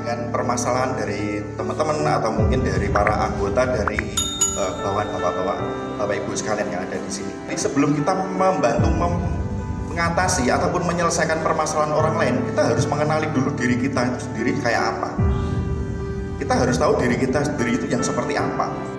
dengan permasalahan dari teman-teman atau mungkin dari para anggota dari bawahan bapak ibu sekalian yang ada di sini. Jadi sebelum kita membantu mengatasi ataupun menyelesaikan permasalahan orang lain, kita harus mengenali dulu diri kita itu sendiri kayak apa. Kita harus tahu diri kita sendiri itu yang seperti apa.